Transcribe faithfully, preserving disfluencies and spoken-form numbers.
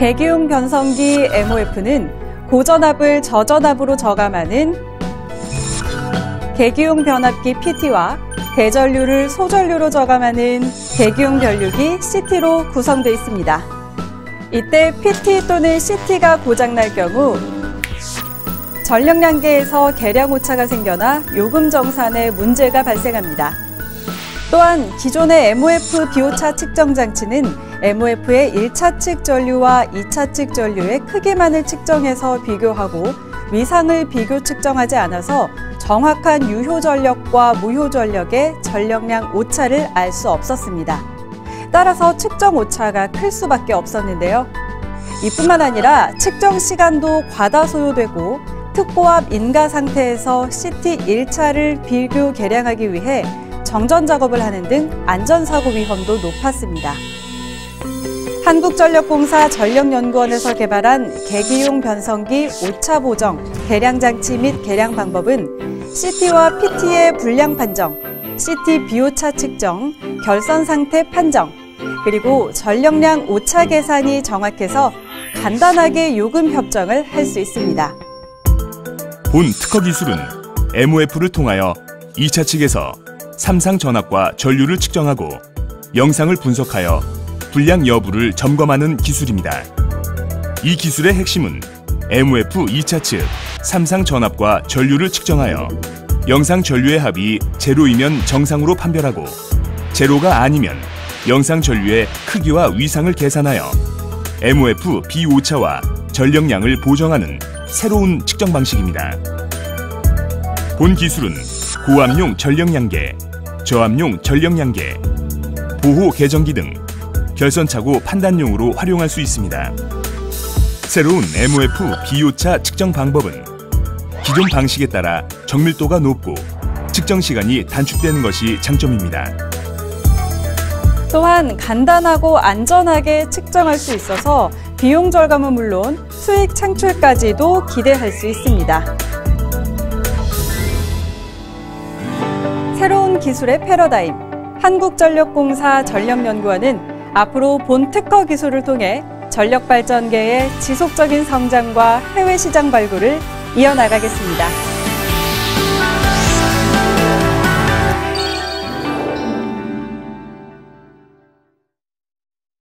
계기용 변성기 엠오에프는 고전압을 저전압으로 저감하는 계기용 변압기 피티와 대전류를 소전류로 저감하는 계기용 변류기 씨티로 구성되어 있습니다. 이때 피티 또는 씨티가 고장날 경우 전력량계에서 계량 오차가 생겨나 요금 정산에 문제가 발생합니다. 또한 기존의 엠오에프 비오차 측정 장치는 엠오에프의 일 차 측 전류와 이 차 측 전류의 크기만을 측정해서 비교하고 위상을 비교 측정하지 않아서 정확한 유효 전력과 무효 전력의 전력량 오차를 알 수 없었습니다. 따라서 측정 오차가 클 수밖에 없었는데요. 이뿐만 아니라 측정 시간도 과다 소요되고 특보압 인가 상태에서 씨티 일 차를 비교 계량하기 위해 정전 작업을 하는 등 안전사고 위험도 높았습니다. 한국전력공사 전력연구원에서 개발한 계기용 변성기 오차 보정, 계량 장치 및 계량 방법은 씨티와 피티의 불량 판정, 씨티 비오차 측정, 결선 상태 판정, 그리고 전력량 오차 계산이 정확해서 간단하게 요금 협정을 할 수 있습니다. 본 특허 기술은 엠오에프를 통하여 이 차 측에서 삼상 전압과 전류를 측정하고 영상을 분석하여 불량 여부를 점검하는 기술입니다. 이 기술의 핵심은 엠오에프 이 차 측 삼상 전압과 전류를 측정하여 영상 전류의 합이 제로이면 정상으로 판별하고 제로가 아니면 영상 전류의 크기와 위상을 계산하여 엠오에프 비오차와 전력량을 보정하는 새로운 측정 방식입니다. 본 기술은 고압용 전력량계, 저압용 전력량계, 보호 계정기 등 결선차고 판단용으로 활용할 수 있습니다. 새로운 엠오에프 비오차 측정 방법은 기존 방식에 따라 정밀도가 높고 측정 시간이 단축되는 것이 장점입니다. 또한 간단하고 안전하게 측정할 수 있어서 비용 절감은 물론 수익 창출까지도 기대할 수 있습니다. 새로운 기술의 패러다임, 한국전력공사 전력연구원은 앞으로 본 특허 기술을 통해 전력발전계의 지속적인 성장과 해외 시장 발굴을 이어나가겠습니다.